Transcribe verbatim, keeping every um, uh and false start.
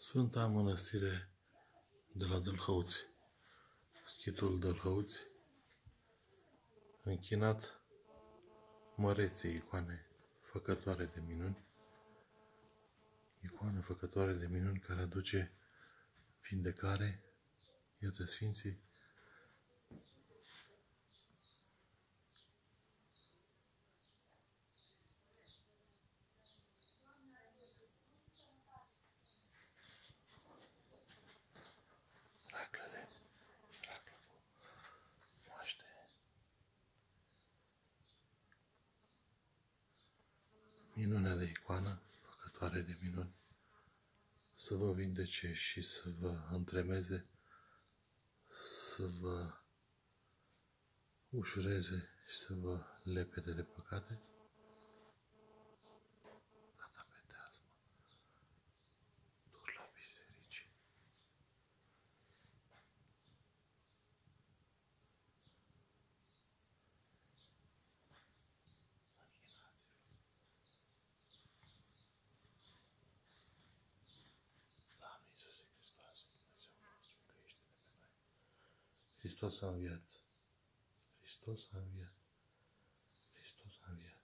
Sfânta Mănăstire de la Dâlhăuți, schitul Dâlhăuți, închinat măreței icoane făcătoare de minuni, icoană făcătoare de minuni care aduce vindecare. Iată Sfinții Raclele, raclă cu moaște. Minunea de icoană făcătoare de minuni, să vă vindece și să vă întremeze, să vă ușureze și să vă lepede de păcate. Gata, peteazmă, dur la biserici. Doamne Iisuse Hristos, Dumnezeu nostru, mântuiește-ne pe noi. Hristos a înviat. Hristos a înviat. Hristos a înviat.